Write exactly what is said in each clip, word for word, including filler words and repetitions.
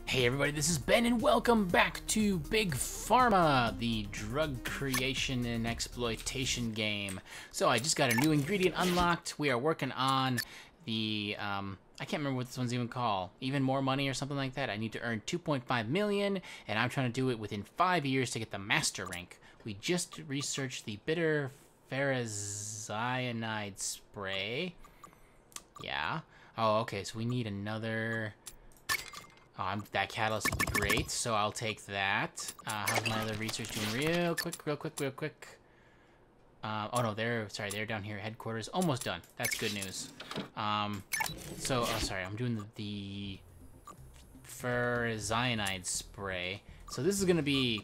Hey everybody, this is Ben and welcome back to Big Pharma, the drug creation and exploitation game. So I just got a new ingredient unlocked. We are working on the, um, I can't remember what this one's even called. Even more money or something like that. I need to earn two point five million and I'm trying to do it within five years to get the master rank. We just researched the bitter ferrocyanide spray. Yeah. Oh, okay, so we need another... Oh, I'm, that catalyst would be great, so I'll take that. Uh, how's my other research doing? Real quick, real quick, real quick. Uh, oh no, they're, sorry, they're down here, headquarters. Almost done. That's good news. Um, so, oh, sorry, I'm doing the, the ferrocyanide spray. So this is going to be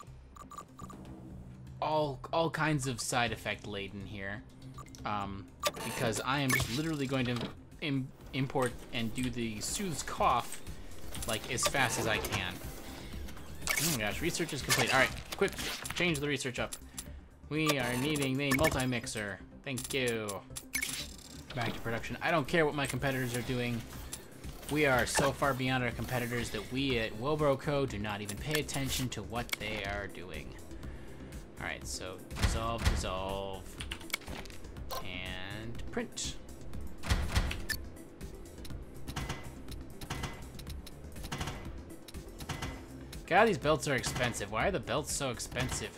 all, all kinds of side effect laden here. Um, because I am just literally going to im import and do the soothes cough like as fast as I can. Oh my gosh, research is complete. All right, quick, change the research up. We are needing the multi-mixer. Thank you. Back to production. I don't care what my competitors are doing. We are so far beyond our competitors that we at Wobro Co do not even pay attention to what they are doing. All right, so dissolve, dissolve, and print. God, these belts are expensive. Why are the belts so expensive?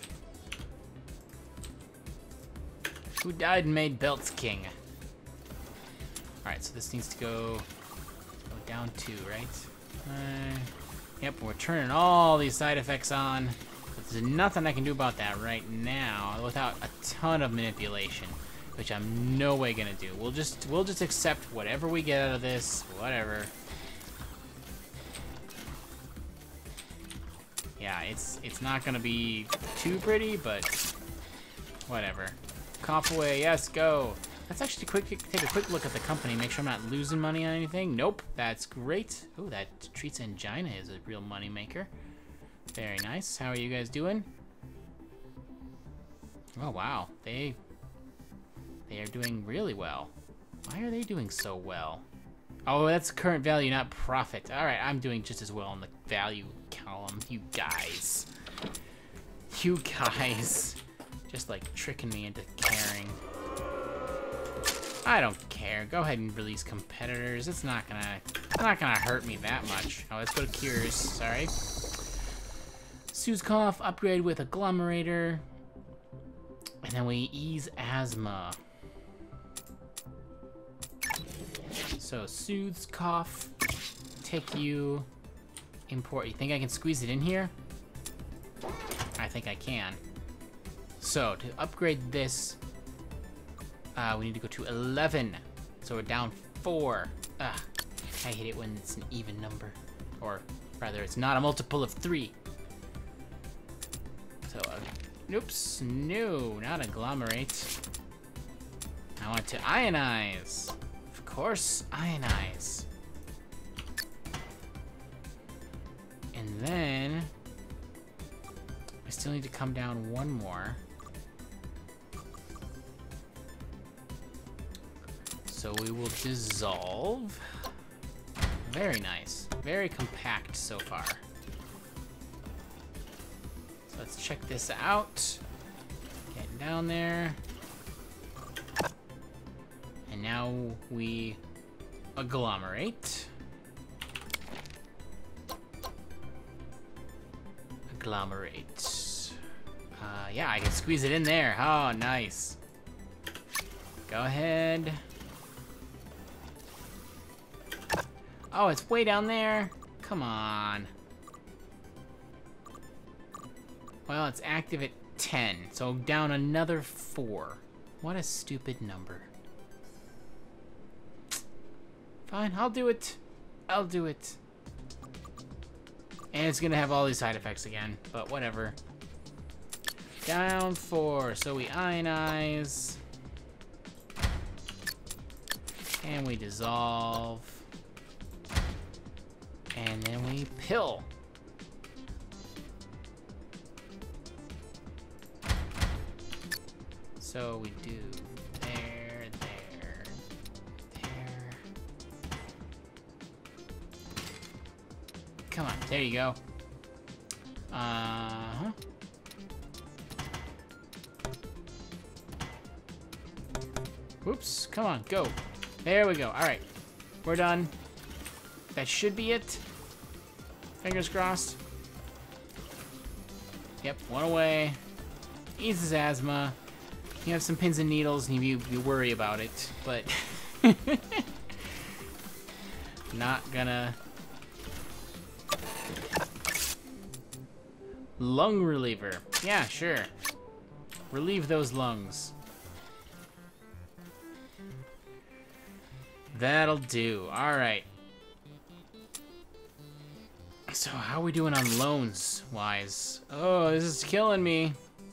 Who died and made belts king? Alright, so this needs to go, go down two, right? Uh, yep, we're turning all these side effects on. But there's nothing I can do about that right now without a ton of manipulation, which I'm no way gonna do. We'll just we'll just accept whatever we get out of this, whatever. Yeah, it's it's not gonna be too pretty, but whatever. Cough away, yes, go. Let's actually quick take a quick look at the company, make sure I'm not losing money on anything. Nope, that's great. Oh, that treats angina is a real money maker. Very nice. How are you guys doing? Oh wow, they they are doing really well. Why are they doing so well? Oh, that's current value, not profit. All right, I'm doing just as well in the value column. You guys. You guys. Just like tricking me into caring. I don't care. Go ahead and release competitors. It's not gonna it's not gonna hurt me that much. Oh, let's go to cures. Sorry. Soothes cough, upgrade with agglomerator. And then we ease asthma. So, soothes cough, take you, import. You think I can squeeze it in here? I think I can. So, to upgrade this, uh, we need to go to eleven. So we're down four. Ugh, I hate it when it's an even number. Or, rather, it's not a multiple of three. So, uh, oops, no, not agglomerate. I want to ionize. Of course, ionize. And then I still need to come down one more. So we will dissolve. Very nice. Very compact so far. So let's check this out. Getting down there. And now we agglomerate. Agglomerate. Uh, yeah, I can squeeze it in there. Oh, nice. Go ahead. Oh, it's way down there. Come on. Well, it's active at ten, so down another four. What a stupid number. Fine, I'll do it. I'll do it. And it's gonna have all these side effects again, but whatever. Down four, so we ionize. And we dissolve. And then we pill. So we do there, there, there. come on. There you go. Uh-huh. Whoops. Come on, go. There we go. All right. We're done. That should be it. Fingers crossed. Yep, one away. Eases asthma. You have some pins and needles and you, you worry about it, but not gonna. Lung reliever. Yeah, sure. Relieve those lungs. That'll do. Alright. So how are we doing on loans wise? Oh, this is killing me.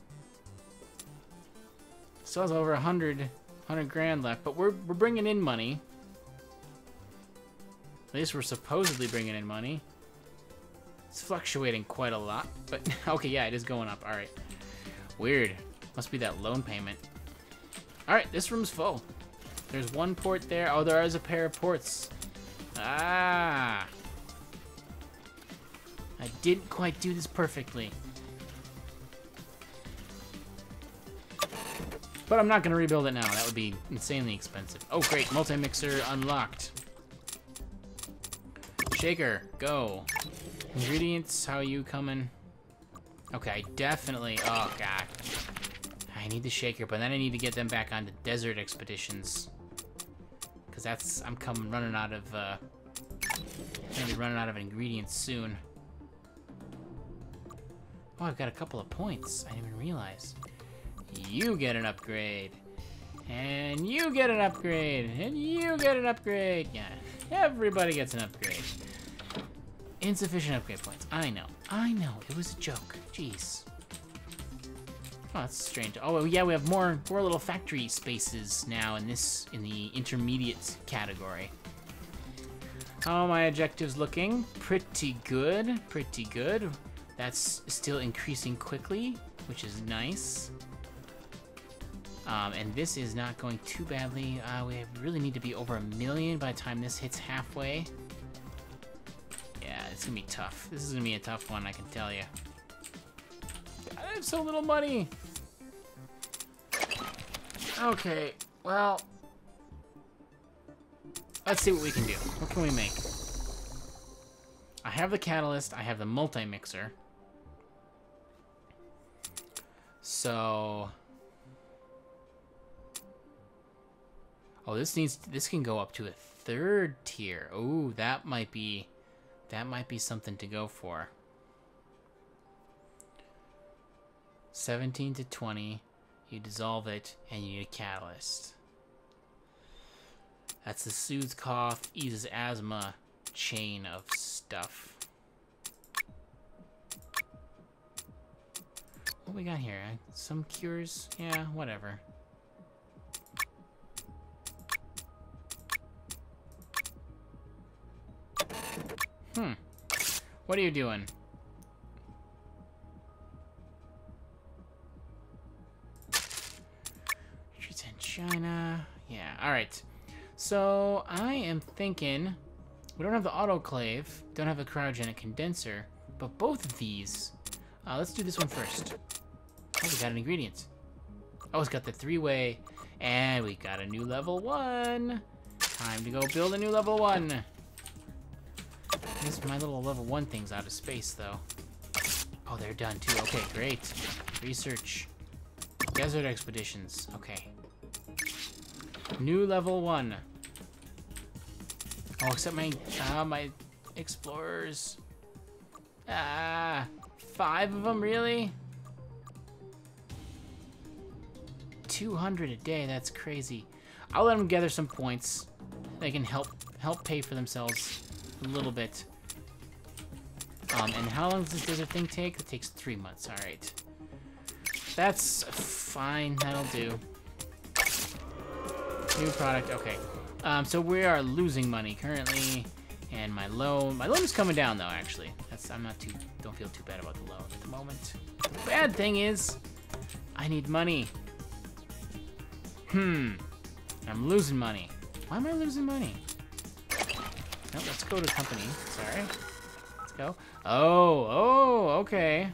Still has over a hundred, hundred grand left, but we're we're bringing in money. At least we're supposedly bringing in money. It's fluctuating quite a lot, but okay, yeah, it is going up. All right, weird. Must be that loan payment. All right, this room's full. There's one port there. Oh, there is a pair of ports. Ah. I didn't quite do this perfectly. But I'm not going to rebuild it now. That would be insanely expensive. Oh, great. Multi-mixer unlocked. Shaker, go. Ingredients, how are you coming? Okay, definitely. Oh, God. I need the shaker, but then I need to get them back onto desert expeditions. Because that's... I'm coming running out of... Uh, I'm going to be running out of ingredients soon. Oh, I've got a couple of points. I didn't even realize. You get an upgrade. And you get an upgrade. And you get an upgrade. Yeah, everybody gets an upgrade. Insufficient upgrade points. I know. I know. It was a joke. Jeez. Oh, that's strange. Oh, yeah, we have more, more little factory spaces now in this, in the intermediate category. How are my objectives looking? Pretty good. Pretty good. That's still increasing quickly, which is nice. Um, and this is not going too badly. Uh, we really need to be over a million by the time this hits halfway. Yeah, it's gonna be tough. This is gonna be a tough one, I can tell you. I have so little money. Okay, well, let's see what we can do. What can we make? I have the catalyst. I have the multi-mixer. So, oh, this needs. This can go up to a third tier. Oh, that might be, that might be something to go for. seventeen to twenty. You dissolve it, and you need a catalyst. That's the soothes cough, eases asthma chain of stuff. What we got here? Some cures? Yeah, whatever. Hmm. What are you doing? She's in China. Yeah, alright. So, I am thinking... We don't have the autoclave, don't have a cryogenic condenser, but both of these... Uh, let's do this one first. Oh, we got an ingredient. Oh, it's got the three-way, and we got a new level one. Time to go build a new level one. This my little level one thing's out of space, though. Oh, they're done too. Okay, great. Research. Desert expeditions. Okay. New level one. Oh, except my uh, my explorers. Ah, five of them, really? two hundred a day. That's crazy. I'll let them gather some points. They can help help pay for themselves a little bit. Um, and how long does this desert thing take? It takes three months. All right. That's fine. That'll do. New product. Okay. Um, so we are losing money currently, and my loan, my loan is coming down though. Actually, that's I'm not too don't feel too bad about the loan at the moment. The bad thing is, I need money. Hmm, I'm losing money. Why am I losing money? No, let's go to company. Sorry, let's go. Oh, oh, okay.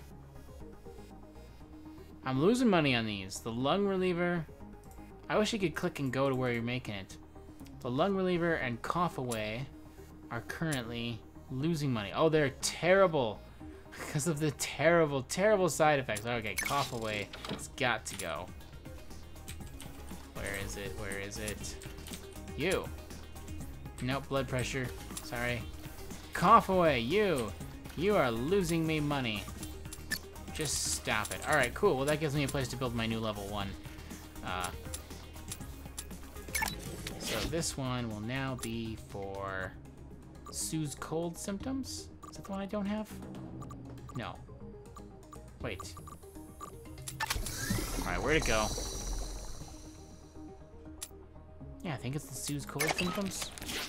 I'm losing money on these. The lung reliever. I wish you could click and go to where you're making it. The lung reliever and cough away are currently losing money. Oh, they're terrible because of the terrible, terrible side effects. Okay, cough away. It's got to go. Where is it? Where is it? You. Nope, blood pressure. Sorry. Cough away. You. You are losing me money. Just stop it. Alright, cool. Well, that gives me a place to build my new level one. Uh, so this one will now be for Sue's cold symptoms. Is that the one I don't have? No. Wait. Alright, where'd it go? Yeah, I think it's the Sue's cold symptoms.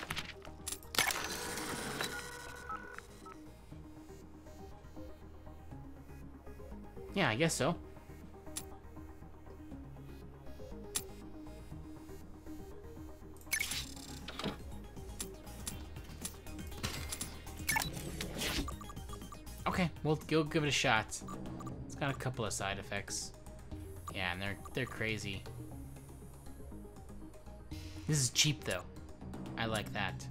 Yeah, I guess so. Okay, we'll go give it a shot. It's got a couple of side effects. Yeah, and they're they're crazy. This is cheap though. I like that.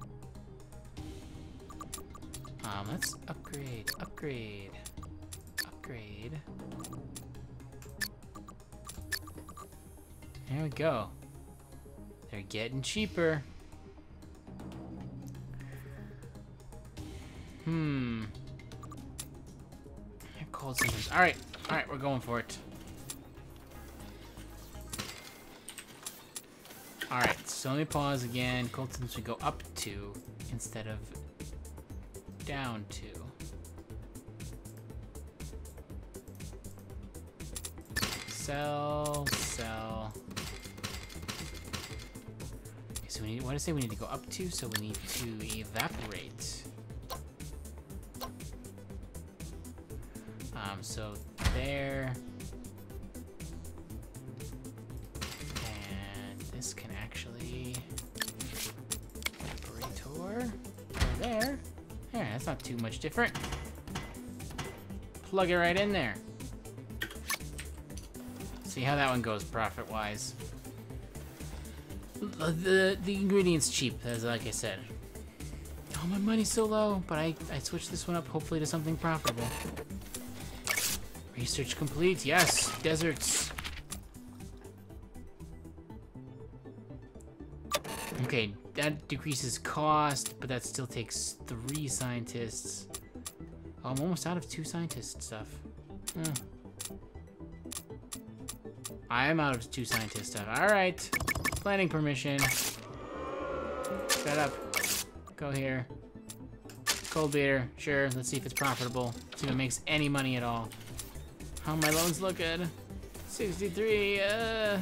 Um, let's upgrade, upgrade. Upgrade. There we go. They're getting cheaper. Hmm. Cold symptoms. All right, all right, we're going for it. All right, so let me pause again. Cold symptoms should go up to instead of down to. Sell, sell. Okay, so we need, what did I say we need to go up to? So we need to evaporate. Um, so there. And this can actually evaporator there. Yeah, that's not too much different. Plug it right in there. See how that one goes profit-wise. The the ingredient's cheap, as like I said. Oh, my money's so low, but I I switched this one up hopefully to something profitable. Research complete. Yes, deserts. Okay, that decreases cost, but that still takes three scientists. Oh, I'm almost out of two scientist stuff. Hmm. I am out of two scientist stuff. All right, planning permission. Shut up. Go here. Cold beer. Sure. Let's see if it's profitable. See if it makes any money at all. How my loans looking? sixty-three. Uh.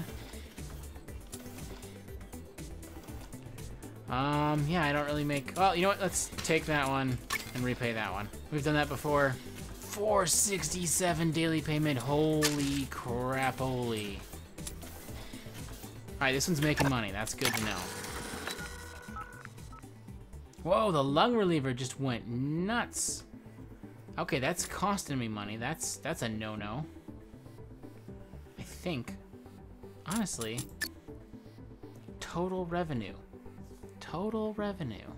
Um. Yeah, I don't really make. Well, you know what? Let's take that one and repay that one. We've done that before. four sixty-seven daily payment. Holy crap, holy. Alright, this one's making money. That's good to know. Whoa, the lung reliever just went nuts. Okay, that's costing me money. That's that's a no-no. I think, honestly, total revenue. Total revenue.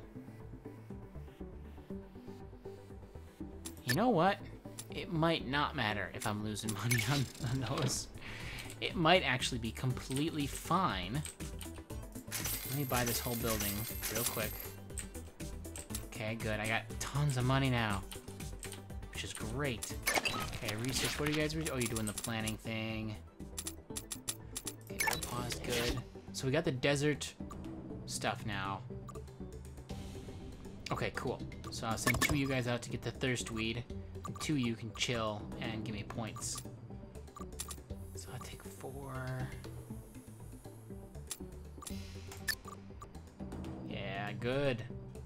You know what? It might not matter if I'm losing money on, on those. It might actually be completely fine. Let me buy this whole building real quick. Okay, good. I got tons of money now, which is great. Okay, research. What are you guys researching? Oh, you're doing the planning thing. Okay, we're paused. Good. So we got the desert stuff now. Okay, cool. So I'll send two of you guys out to get the thirst weed. And two of you can chill and give me points. So I'll take four. Yeah, good.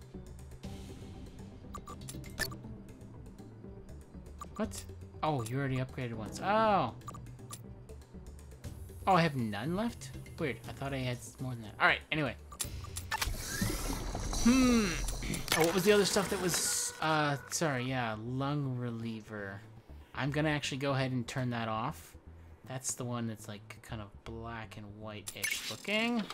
What? Oh, you already upgraded once. Oh. Oh, I have none left? Weird. I thought I had more than that. Alright, anyway. Hmm. Oh, what was the other stuff that was Uh, sorry, yeah, lung reliever. I'm gonna actually go ahead and turn that off. That's the one that's like kind of black and white-ish looking.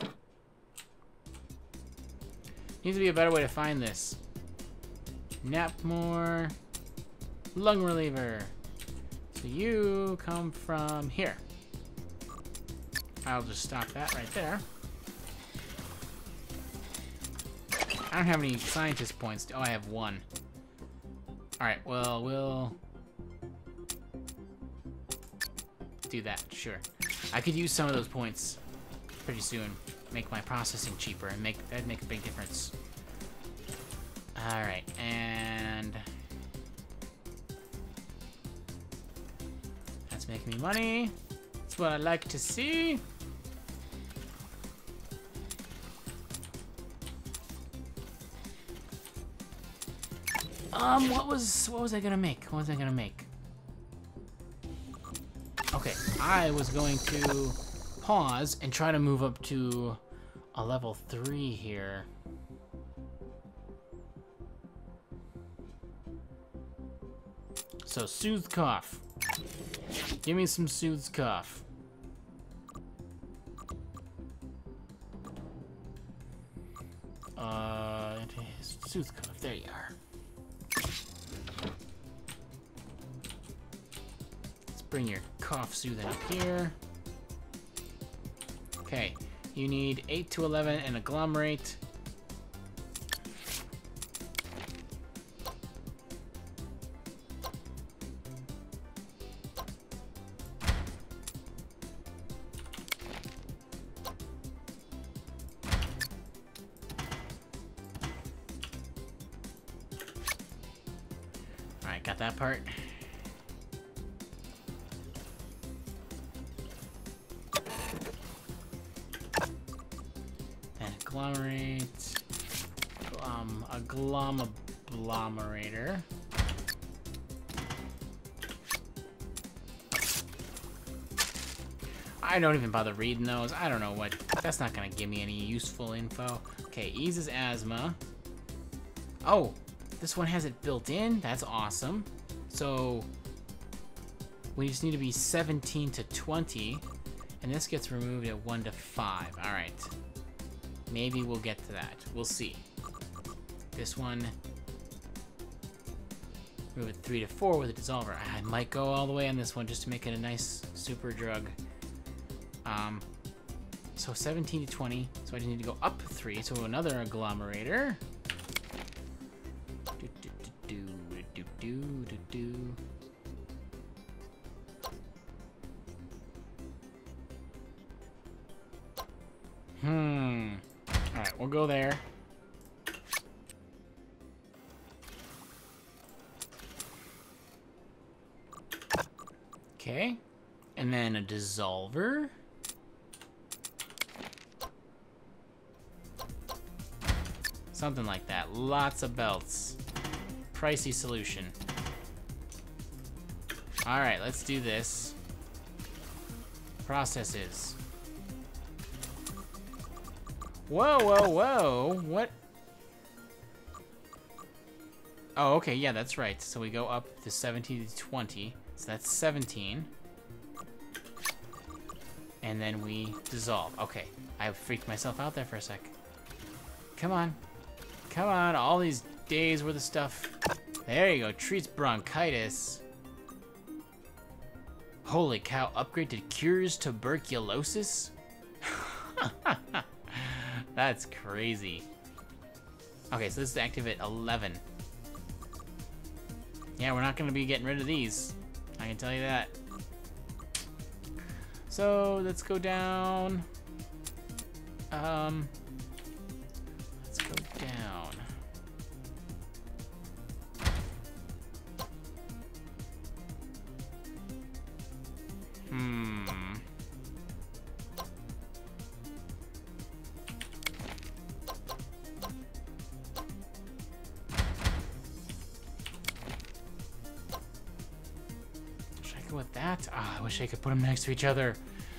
Needs to be a better way to find this. Napmore, lung reliever. So you come from here. I'll just stop that right there. I don't have any scientist points. Oh, I have one. Alright, well, we'll do that, sure. I could use some of those points pretty soon. Make my processing cheaper, and make that'd make a big difference. Alright, and that's making me money. That's what I like to see. Um, what was what was I gonna make? What was I gonna make? Okay, I was going to pause and try to move up to a level three here. So, soothe cough. Give me some soothe cough. Uh, it is soothe cough. There you are. Let's bring your cough soothing up here. Okay, you need eight to eleven and agglomerate. Alright, got that part. Agglomerate, um, agglomerator. I don't even bother reading those. I don't know what. That's not gonna give me any useful info. Okay, eases asthma. Oh, this one has it built in. That's awesome. So we just need to be seventeen to twenty, and this gets removed at one to five. All right. Maybe we'll get to that. We'll see. This one, move it three to four with a dissolver. I might go all the way on this one just to make it a nice super drug. Um, so seventeen to twenty. So I just need to go up three. So another agglomerator. Do do do do do do do. Hmm. All right, we'll go there. Okay, and then a dissolver. Something like that. Lots of belts. Pricey solution. All right, let's do this. Processes. Whoa, whoa, whoa. What? Oh, okay, yeah, that's right. So we go up to seventeen to twenty. So that's seventeen. And then we dissolve. Okay, I freaked myself out there for a sec. Come on. Come on, all these days worth of stuff. There you go, treats bronchitis. Holy cow, upgrade to cures tuberculosis? That's crazy. Okay, so this is active at eleven. Yeah, we're not gonna be getting rid of these. I can tell you that. So let's go down. Um, let's go down. Hmm. Should I go with that? Ah, I wish I could put them next to each other.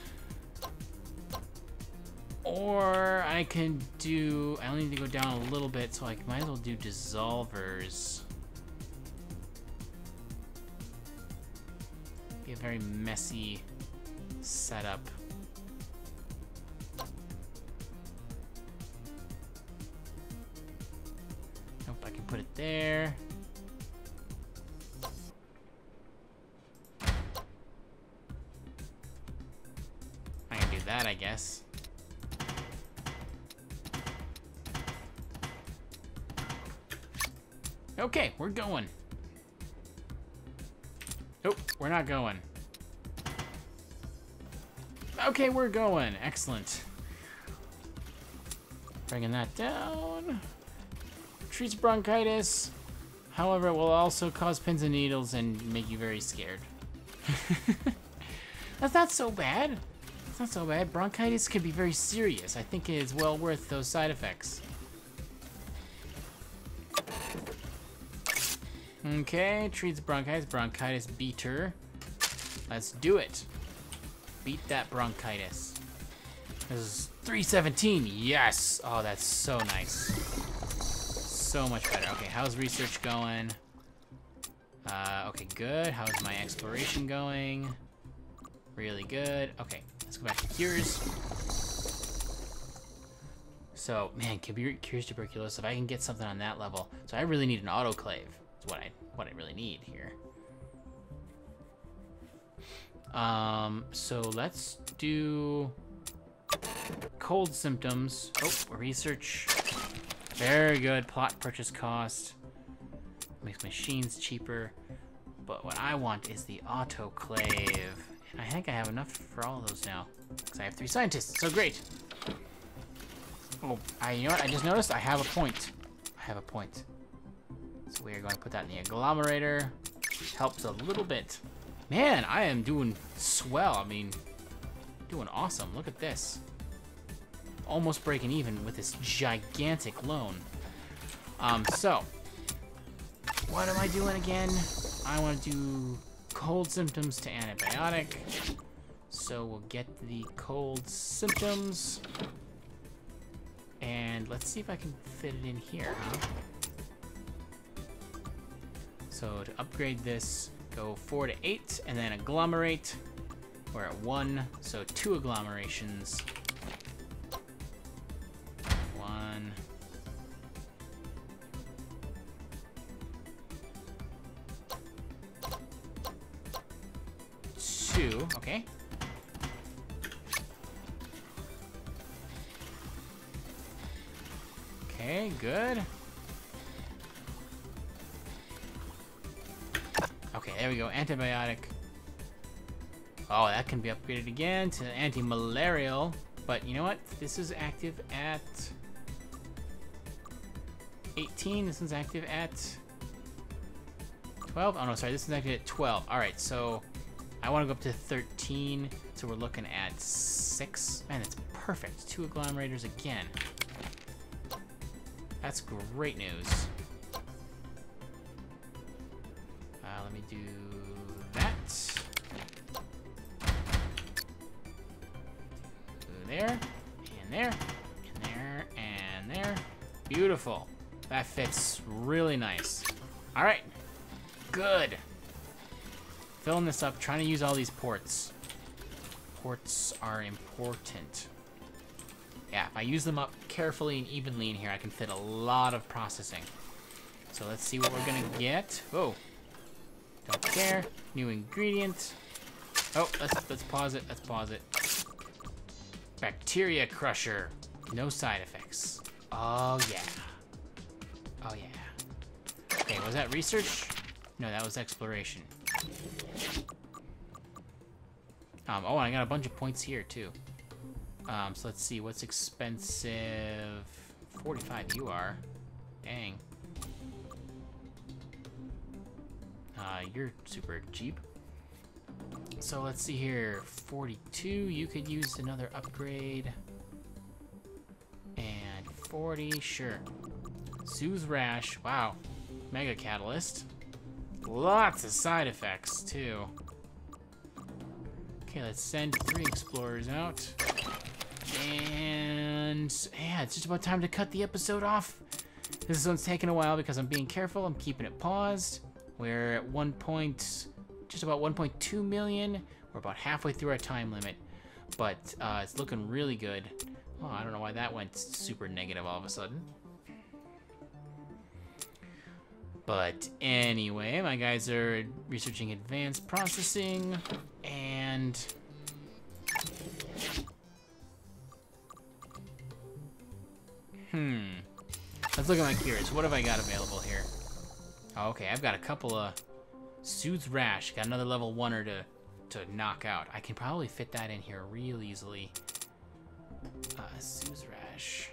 Or I can do, I only need to go down a little bit, so I might as well do dissolvers. Be a very messy setup. Nope, I can put it there. I can do that, I guess. Okay, we're going. Nope, we're not going. Okay, we're going. Excellent. Bringing that down. Treats bronchitis. However, it will also cause pins and needles and make you very scared. That's not so bad. It's not so bad. Bronchitis can be very serious. I think it is well worth those side effects. Okay, treats bronchitis. Bronchitis beater. Let's do it. Beat that bronchitis. This is three seventeen. Yes. Oh, that's so nice. So much better. Okay, how's research going? Uh, okay, good. How's my exploration going? Really good. Okay, let's go back to cures. So, man, cures tuberculosis. If I can get something on that level, so I really need an autoclave. That's what I what I really need here. Um, so let's do cold symptoms. Oh, research. Very good. Plot purchase cost. Makes machines cheaper. But what I want is the autoclave. And I think I have enough for all of those now. Because I have three scientists. So great. Oh, I, you know what? I just noticed I have a point. I have a point. So we are going to put that in the agglomerator. Helps a little bit. Man, I am doing swell. I mean, doing awesome. Look at this. Almost breaking even with this gigantic loan. Um, so, what am I doing again? I want to do cold symptoms to antibiotic. So we'll get the cold symptoms. And let's see if I can fit it in here, huh? So to upgrade this, go four to eight, and then agglomerate. We're at one, so two agglomerations. One. Two, okay. Okay, good. Okay, there we go, antibiotic. Oh, that can be upgraded again to anti-malarial. But you know what? This is active at eighteen. This one's active at twelve. Oh no, sorry, this is active at twelve. All right, so I want to go up to thirteen. So we're looking at six. Man, that's perfect. Two agglomerators again. That's great news. Uh, let me do that. There, and there, and there, and there. Beautiful. That fits really nice. All right, good. Filling this up, trying to use all these ports. Ports are important. Yeah, if I use them up carefully and evenly in here, I can fit a lot of processing. So let's see what we're gonna get. Whoa, don't care. New ingredient. Oh, let's let's pause it. Let's pause it. Bacteria crusher. No side effects. Oh yeah. Oh yeah. Okay, was that research? No, that was exploration. Um, oh, I got a bunch of points here too. Um, so let's see, what's expensive? forty-five you are. Dang. Uh, you're super cheap. So let's see here, forty-two, you could use another upgrade. And forty, sure. Sue's Rash, wow. Mega Catalyst. Lots of side effects, too. Okay, let's send three explorers out. And yeah, it's just about time to cut the episode off. This one's taking a while because I'm being careful. I'm keeping it paused. We're at one point just about one point two million. We're about halfway through our time limit, but uh, it's looking really good. Oh, I don't know why that went super negative all of a sudden. But anyway, my guys are researching advanced processing, and hmm. Let's look at my cures. What have I got available here? Oh, okay, I've got a couple of Soothes Rash. Got another level one-er to to knock out. I can probably fit that in here real easily. Uh, Soothes Rash.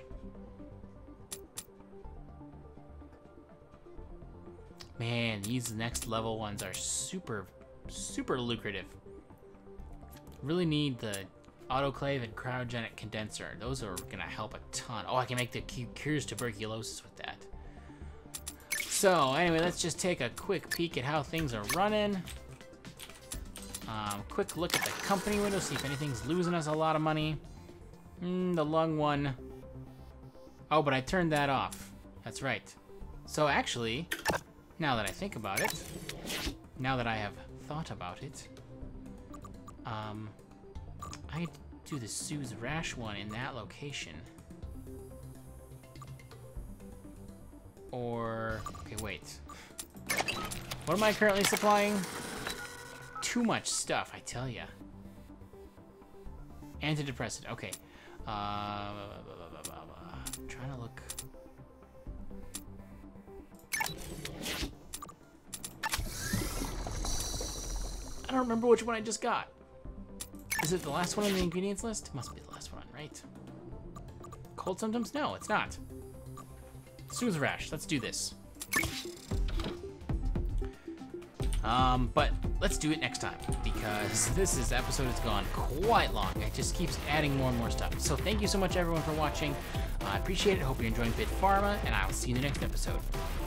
Man, these next level ones are super, super lucrative. Really need the autoclave and cryogenic condenser. Those are gonna help a ton. Oh, I can make the cures tuberculosis with that. So anyway, let's just take a quick peek at how things are running. Um, quick look at the company window, see if anything's losing us a lot of money. Mm, the lung one. Oh, but I turned that off. That's right. So actually, now that I think about it, now that I have thought about it, um, I could do the Soothes Rash one in that location. Or, okay, wait. What am I currently supplying? Too much stuff, I tell ya. Antidepressant, okay. Uh, I'm trying to look. I don't remember which one I just got. Is it the last one on the ingredients list? Must be the last one, right? Cold symptoms? No, it's not. Soothes Rash, let's do this. Um, but let's do it next time, because this is, episode has gone quite long. It just keeps adding more and more stuff. So thank you so much, everyone, for watching. I uh, appreciate it. Hope you're enjoying Bit Pharma, and I will see you in the next episode.